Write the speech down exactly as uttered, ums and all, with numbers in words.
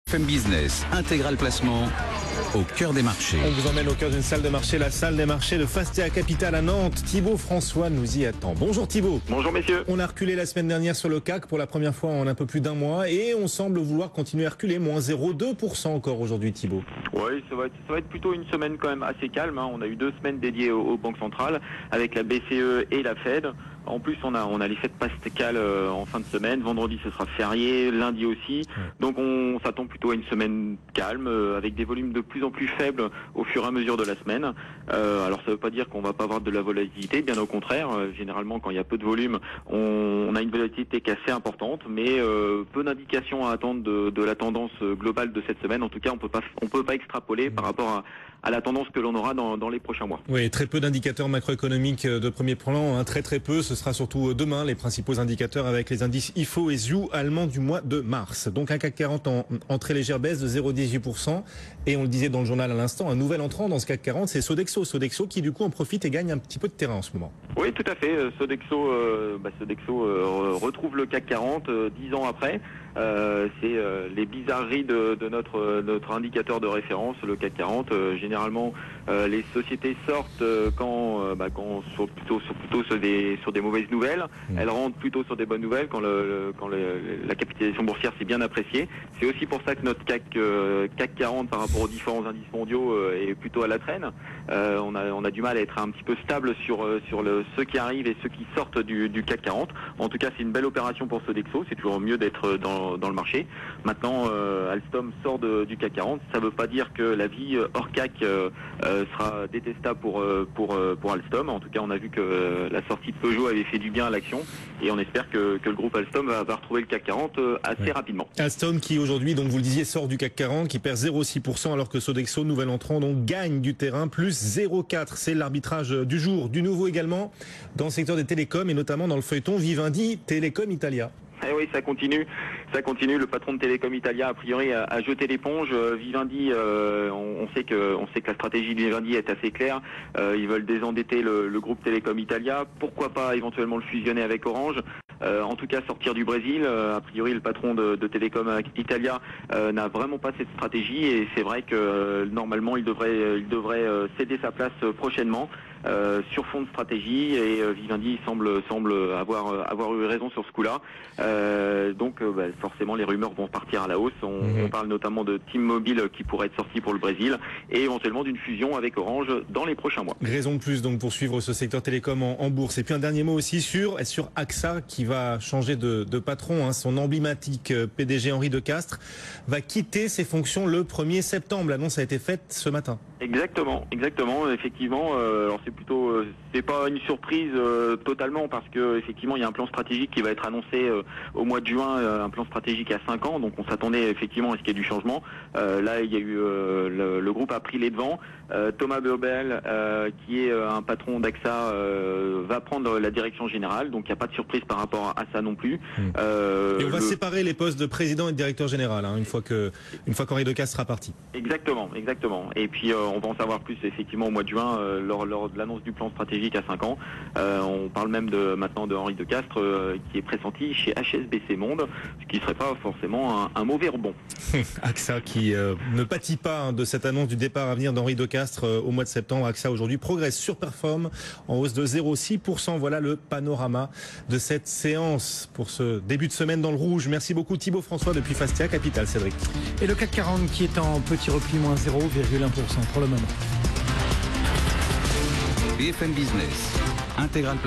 F M Business, intégral placement, au cœur des marchés. On vous emmène au cœur d'une salle de marché, la salle des marchés de Fastia Capital à Nantes. Thibaut François nous y attend. Bonjour Thibaut. Bonjour messieurs. On a reculé la semaine dernière sur le C A C pour la première fois en un peu plus d'un mois et on semble vouloir continuer à reculer, moins zéro virgule deux pour cent encore aujourd'hui Thibaut. Oui, ça va, être, ça va être plutôt une semaine quand même assez calme. Hein. On a eu deux semaines dédiées aux, aux banques centrales avec la B C E et la Fed. En plus, on a, on a les fêtes pascales euh, en fin de semaine. Vendredi, ce sera férié. Lundi aussi. Donc, on s'attend plutôt à une semaine calme euh, avec des volumes de plus en plus faibles au fur et à mesure de la semaine. Euh, alors, ça ne veut pas dire qu'on va pas avoir de la volatilité. Bien au contraire. Euh, généralement, quand il y a peu de volume, on, on a une volatilité qui est assez importante. Mais euh, peu d'indications à attendre de, de la tendance globale de cette semaine. En tout cas, on peut pas, on peut pas extrapoler par rapport à, à la tendance que l'on aura dans, dans les prochains mois. Oui, très peu d'indicateurs macroéconomiques de premier plan. Hein, très très peu. Ce sera surtout demain les principaux indicateurs avec les indices I F O et Z U allemands du mois de mars. Donc un C A C quarante en, en très légère baisse de zéro virgule dix-huit pour cent. Et on le disait dans le journal à l'instant, un nouvel entrant dans ce C A C quarante, c'est Sodexo. Sodexo qui du coup en profite et gagne un petit peu de terrain en ce moment. Oui, tout à fait. Sodexo, euh, bah, Sodexo euh, retrouve le C A C quarante euh, dix ans après. Euh, c'est euh, les bizarreries de, de notre notre indicateur de référence, le C A C quarante. Euh, généralement, euh, les sociétés sortent euh, quand, euh, bah, quand sur, plutôt sur plutôt sur des sur des mauvaises nouvelles. Mmh. Elles rentrent plutôt sur des bonnes nouvelles quand le, le quand le, la capitalisation boursière s'est bien appréciée. C'est aussi pour ça que notre C A C euh, C A C quarante par rapport aux différents indices mondiaux euh, est plutôt à la traîne. Euh, on a on a du mal à être un petit peu stable sur euh, sur le, ceux qui arrivent et ceux qui sortent du, du C A C quarante. En tout cas, c'est une belle opération pour Sodexo. C'est toujours mieux d'être dans dans le marché. Maintenant, euh, Alstom sort de, du C A C quarante. Ça ne veut pas dire que la vie hors C A C euh, euh, sera détestable pour, pour, pour Alstom. En tout cas, on a vu que euh, la sortie de Peugeot avait fait du bien à l'action et on espère que, que le groupe Alstom va, va retrouver le C A C quarante euh, assez ouais. rapidement. Alstom qui aujourd'hui, donc vous le disiez, sort du C A C quarante, qui perd zéro virgule six pour cent alors que Sodexo, nouvel entrant, donc gagne du terrain, plus zéro virgule quatre. C'est l'arbitrage du jour. Du nouveau également dans le secteur des télécoms et notamment dans le feuilleton Vivendi Telecom Italia. Eh oui, ça continue, ça continue. Le patron de Telecom Italia, a priori, a, a jeté l'éponge. Euh, Vivendi, euh, on, on sait que, on sait que la stratégie de Vivendi est assez claire. Euh, ils veulent désendetter le, le groupe Telecom Italia. Pourquoi pas éventuellement le fusionner avec Orange. Euh, en tout cas, sortir du Brésil. Euh, a priori, le patron de, de Telecom Italia euh, n'a vraiment pas cette stratégie et c'est vrai que euh, normalement, il devrait, il devrait euh, céder sa place euh, prochainement. Euh, sur fond de stratégie et euh, Vivendi semble semble avoir euh, avoir eu raison sur ce coup-là. Euh, donc euh, bah, forcément les rumeurs vont partir à la hausse. On, mmh. on parle notamment de T-Mobile qui pourrait être sorti pour le Brésil et éventuellement d'une fusion avec Orange dans les prochains mois. Raison de plus donc pour suivre ce secteur télécom en, en bourse. Et puis un dernier mot aussi sur sur A X A qui va changer de, de patron. Hein. Son emblématique P D G Henri Decastre va quitter ses fonctions le premier septembre. L'annonce a été faite ce matin. Exactement, exactement. Effectivement, euh, alors c'est plutôt, euh, c'est pas une surprise euh, totalement parce que effectivement il y a un plan stratégique qui va être annoncé euh, au mois de juin, euh, un plan stratégique à cinq ans. Donc on s'attendait effectivement à ce qu'il y ait du changement. Euh, là il y a eu euh, le, le groupe a pris les devants. Euh, Thomas Burbel, euh, qui est un patron d'A X A, euh, va prendre la direction générale. Donc il n'y a pas de surprise par rapport à ça non plus. Mmh. Euh, et on va le... séparer les postes de président et de directeur général hein, une fois que une fois qu'Henri Decastre sera parti. Exactement, exactement. Et puis euh, on va en savoir plus effectivement au mois de juin euh, lors, lors de l'annonce du plan stratégique à cinq ans. Euh, on parle même de maintenant de Henri Decastre euh, qui est pressenti chez H S B C Monde, ce qui ne serait pas forcément un, un mauvais rebond. A X A qui euh, ne pâtit pas hein, de cette annonce du départ à venir d'Henri Decastre euh, au mois de septembre. A X A aujourd'hui progresse, surperforme en hausse de zéro virgule six pour cent. Voilà le panorama de cette séance pour ce début de semaine dans le rouge. Merci beaucoup Thibaut François depuis Fastia Capital, Cédric. Et le C A C quarante qui est en petit repli, moins zéro virgule un pour cent pour le moment. B F M Business, intégral